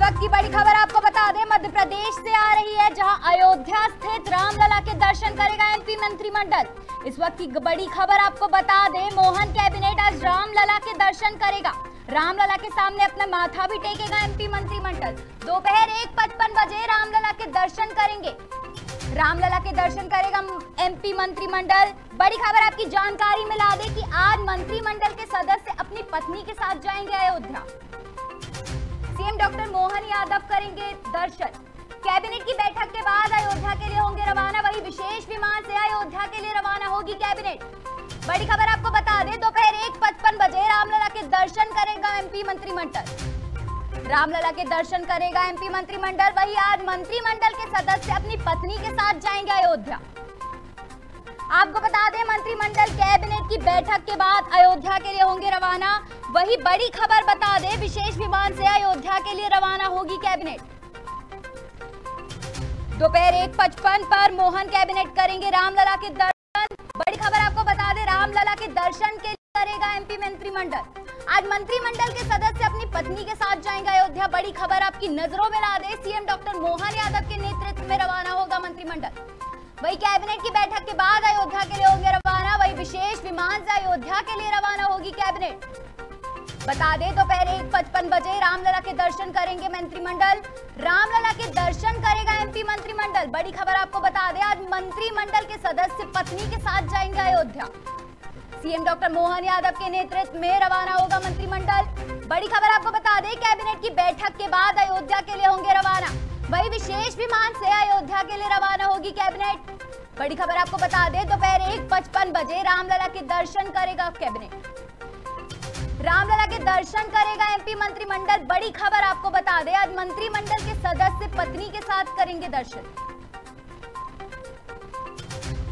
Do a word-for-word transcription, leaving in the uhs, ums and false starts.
वक्त की बड़ी खबर आपको बता दें, मध्य प्रदेश से आ रही है, जहां अयोध्या स्थित रामलला के दर्शन करेगा एमपी मंत्रिमंडल। इस वक्त की बड़ी खबर आपको बता दें, मोहन कैबिनेट आज रामलला के दर्शन करेगा। रामलला के सामने अपना माथा भी टेकेगा एमपी मंत्रिमंडल। दोपहर एक पचपन बजे रामलला के दर्शन करेंगे रामलला के दर्शन करेगा एमपी मंत्रिमंडल। बड़ी खबर आपकी जानकारी मिला दे कि आज मंत्रिमंडल के सदस्य अपनी पत्नी के साथ जाएंगे अयोध्या। सीएम डॉक्टर मोहन यादव करेंगे दर्शन। कैबिनेट की बैठक के बाद अयोध्या के लिए होंगे रवाना, वही विशेष विमान से अयोध्या के लिए रवाना होगी कैबिनेट। बड़ी खबर आपको बता दें, दोपहर एक पचपन बजे रामलला के दर्शन करेगा एमपी मंत्रिमंडल। रामलला के दर्शन करेगा एमपी मंत्रिमंडल। वही आज मंत्रिमंडल के सदस्य अपनी पत्नी के साथ जाएंगे अयोध्या। आपको बता दें, मंत्रिमंडल कैबिनेट की बैठक के बाद अयोध्या के लिए होंगे रवाना। वही बड़ी खबर बता दें, विशेष विमान से अयोध्या के लिए रवाना होगी कैबिनेट। दोपहर एक पचपन पर मोहन कैबिनेट करेंगे रामलला के दर्शन। बड़ी खबर आपको बता दें, रामलला के दर्शन के लिए करेगा एमपी मंत्रिमंडल। आज मंत्रिमंडल के सदस्य अपनी पत्नी के साथ जाएंगे अयोध्या। बड़ी खबर आपकी नजरों में ला दे, सीएम डॉक्टर मोहन यादव के नेतृत्व में रवाना होगा मंत्रिमंडल। वही कैबिनेट की बैठक के बाद अयोध्या के लिए होंगे रवाना। वही विशेष विमान से अयोध्या के लिए रवाना होगी कैबिनेट। बता दें, दोपहर एक पचपन बजे रामलला के दर्शन करेंगे मंत्रिमंडल। रामलला के दर्शन करेगा एमपी मंत्रिमंडल। बड़ी खबर आपको बता दें, आज मंत्रिमंडल के सदस्य पत्नी के साथ जाएंगे अयोध्या। सीएम डॉक्टर मोहन यादव के नेतृत्व में रवाना होगा मंत्रिमंडल। बड़ी खबर आपको बता दें, कैबिनेट की बैठक के बाद अयोध्या के लिए होंगे रवाना। वही विशेष विमान से अयोध्या के लिए रवाना होगी कैबिनेट। बड़ी खबर आपको बता दें, दोपहर एक पचपन बजे रामलला के दर्शन करेगा कैबिनेट। रामलला के दर्शन करेगा एमपी मंत्रिमंडल। बड़ी खबर आपको बता दें, आज मंत्रिमंडल के सदस्य पत्नी के साथ करेंगे दर्शन।